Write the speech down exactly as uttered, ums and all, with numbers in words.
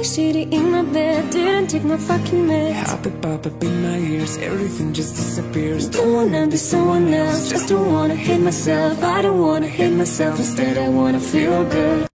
shitty in my bed, didn't take my fucking meds. Pop it, pop up in my ears, everything just disappears. Don't wanna be someone else, just don't wanna hate myself. I don't wanna hate myself, instead I wanna feel good.